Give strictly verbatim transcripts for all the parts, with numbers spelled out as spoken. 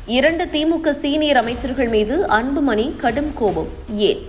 இரண்டு திமுக சீனியர் அமைச்சர்கள் மீது அன்புமணி கடும் கோபம் ஏன்?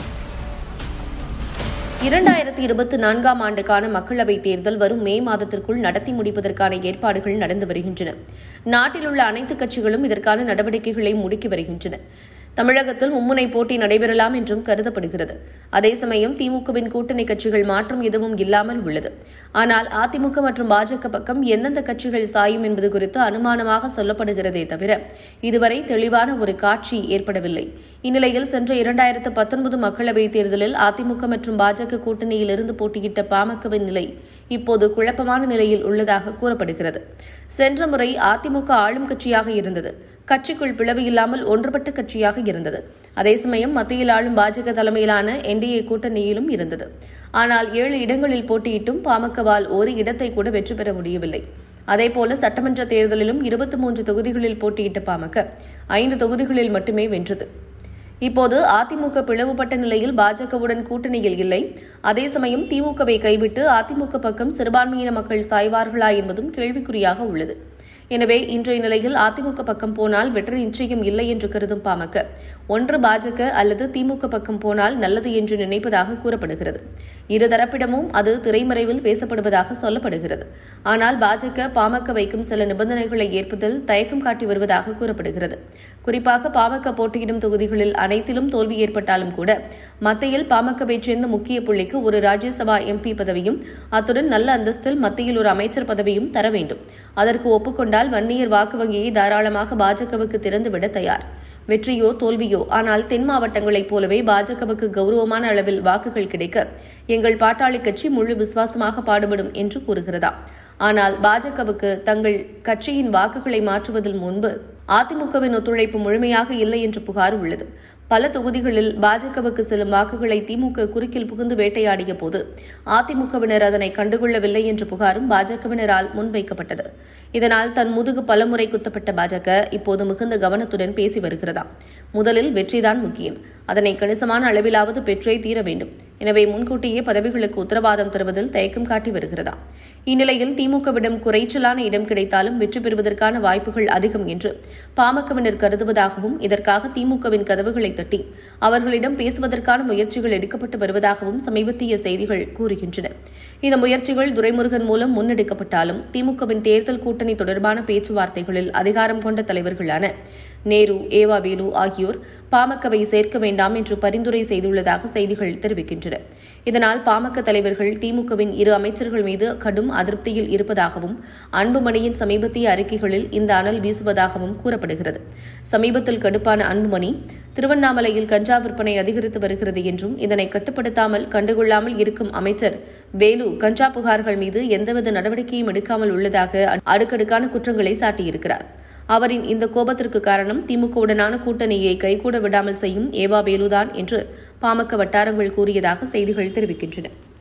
இரண்டாயிரத்தி இருபத்தி நான்காம் ஆண்டுக்கான மக்களவைத் தேர்தல் வரும் மே மாதத்திற்குள் நடத்தி முடிப்பதற்கான ஏற்பாடுகள் நடந்து வருகின்றன. நாட்டில் உள்ள அனைத்து கட்சிகளும் இதற்கான நடவடிக்கைகளை முடுக்கி வருகின்றன. தமிழகத்தில் மும்முனை போட்டி நடைபெறலாம் என்றும் கருதப்படுகிறது. அதே சமயம் திமுகவின் கூட்டணி கட்சிகள் மாற்றம் எதுவும் இல்லாமல் உள்ளது. ஆனால் அதிமுக மற்றும் பாஜக பக்கம் எந்தெந்த கட்சிகள் சாயும் என்பது குறித்து அனுமானமாக சொல்லப்படுகிறதே தவிர இதுவரை தெளிவான ஒரு காட்சி ஏற்படவில்லை. இந்நிலையில் சென்ற இரண்டாயிரத்து பத்தொன்பது மக்களவைத் தேர்தலில் அதிமுக மற்றும் பாஜக கூட்டணியில் இருந்து போட்டியிட்ட பாமகவின் நிலை இப்போது குழப்பமான நிலையில் உள்ளதாக கூறப்படுகிறது. சென்ற முறை அதிமுக ஆளும் கட்சியாக இருந்தது. கட்சிக்குள் பிளவு இல்லாமல் ஒன்றுபட்ட கட்சியாக இருந்தது. அதே சமயம் மத்தியில் ஆளும் பாஜக தலைமையிலான என்டிஏ கூட்டணியிலும் இருந்தது. ஆனால் ஏழு இடங்களில் போட்டியிட்டும் பாமகவால் ஒரு இடத்தை கூட வெற்றி பெற முடியவில்லை. அதேபோல சட்டமன்ற தேர்தலிலும் இருபத்தி மூன்று தொகுதிகளில் போட்டியிட்ட பாமக ஐந்து தொகுதிகளில் மட்டுமே வென்றது. இப்போது அதிமுக பிளவுபட்ட நிலையில் பாஜகவுடன் கூட்டணியில் இல்லை. அதே சமயம் திமுகவை கைவிட்டு அதிமுக பக்கம் சிறுபான்மையின மக்கள் சாய்வார்களா என்பதும் கேள்விக்குறியாக உள்ளது. எனவே இன்றைய நிலையில் அதிமுக பக்கம் போனால் வெற்றி நிச்சயம் இல்லை என்று கருதும் பாமக ஒன்று பாஜக அல்லது திமுக பக்கம் போனால் நல்லது என்று நினைப்பதாக கூறப்படுகிறது. இருதரப்பிடமும் அது திரைமறைவில் பேசப்படுவதாக சொல்லப்படுகிறது. ஆனால் பாஜக பாமக வைக்கும் சில நிபந்தனைகளை ஏற்பதில் தயக்கம் காட்டி வருவதாக கூறப்படுகிறது. குறிப்பாக பாமக போட்டியிடும் தொகுதிகளில் அனைத்திலும் தோல்வி ஏற்பட்டாலும் கூட மத்தியில் பாமகவை சேர்ந்த முக்கிய புள்ளிக்கு ஒரு ராஜ்யசபா எம்பி பதவியும் அத்துடன் நல்ல அந்தஸ்தில் மத்தியில் ஒரு அமைச்சர் பதவியும் தர வேண்டும். அதற்கு ஒப்புக்கொண்டால் வன்னியர் வாக்கு வங்கியை தாராளமாக பாஜகவுக்கு திறந்துவிட தயார். வெற்றியோ தோல்வியோ, ஆனால் தென் மாவட்டங்களைப் போலவே பாஜகவுக்கு கௌரவமான அளவில் வாக்குகள் கிடைக்க எங்கள் பாட்டாளி கட்சி முழு விசுவாசமாக பாடுபடும் என்று கூறுகிறதா? ஆனால் பாஜகவுக்கு தங்கள் கட்சியின் வாக்குகளை மாற்றுவதில் முன்பு அதிமுகவின் ஒத்துழைப்பு முழுமையாக இல்லை என்ற புகார் உள்ளது. பல தொகுதிகளில் பாஜகவுக்கு செல்லும் வாக்குகளை திமுக குறுக்கில் புகுந்து வேட்டையாடிய போது அதிமுகவினர் அதனை கண்டுகொள்ளவில்லை என்ற புகாரும் பாஜகவினரால் முன்வைக்கப்பட்டது. இதனால் தன் முதுகு பலமுறை குத்தப்பட்ட பாஜக இப்போது மிகுந்த கவனத்துடன் பேசி வருகிறதா? முதலில் வெற்றிதான் முக்கியம். அதனை கணிசமான அளவிலாவது பெற்றே தீர வேண்டும். எனவே முன்கூட்டியே பதவிகளுக்கு உத்தரவாதம் தருவதில் தயக்கம் காட்டி வருகிறதா? இந்நிலையில் திமுகவிடம் குறைச்சலான இடம் கிடைத்தாலும் வெற்றி பெறுவதற்கான வாய்ப்புகள் அதிகம் என்று பாமகவினர் கருதுவதாகவும் இதற்காக திமுகவின் கதவுகளை தட்டி அவர்களிடம் பேசுவதற்கான முயற்சிகள் எடுக்கப்பட்டு வருவதாகவும் சமீபத்திய செய்திகள் கூறுகின்றன. இந்த முயற்சிகள் துரைமுருகன் மூலம் முன்னெடுக்கப்பட்டாலும் திமுகவின் தேர்தல் கூட்டணி தொடர்பான பேச்சுவார்த்தைகளில் அதிகாரம் கொண்ட தலைவர்களான நேரு, ஏவா வேலு ஆகியோர் பாமகவை சேர்க்க வேண்டாம் என்று பரிந்துரை செய்துள்ளதாக செய்திகள் தெரிவிக்கின்றன. இதனால் பாமக தலைவர்கள் திமுகவின் இரு அமைச்சர்கள் மீது கடும் அதிருப்தியில் இருப்பதாகவும் அன்புமணியின் சமீபத்திய அறிக்கைகளில் இந்த அனல் வீசுவதாகவும் கூறப்படுகிறது. சமீபத்தில் கடுப்பான அன்புமணி திருவண்ணாமலையில் கஞ்சா விற்பனை அதிகரித்து வருகிறது என்றும் இதனை கட்டுப்படுத்தாமல் கண்டுகொள்ளாமல் இருக்கும் அமைச்சர் வேலு கஞ்சா புகார்கள் மீது எந்தவித நடவடிக்கையும் எடுக்காமல் உள்ளதாக அடுக்கடுக்கான குற்றங்களை சாட்டியிருக்கிறார். அவரின் இந்த கோபத்திற்கு காரணம் திமுகவுடனான கூட்டணியை கைகூட விடாமல் செய்யும் ஏவா வேலுதான் என்று பாமக வட்டாரங்கள் கூறியதாக செய்திகள் தெரிவிக்கின்றன.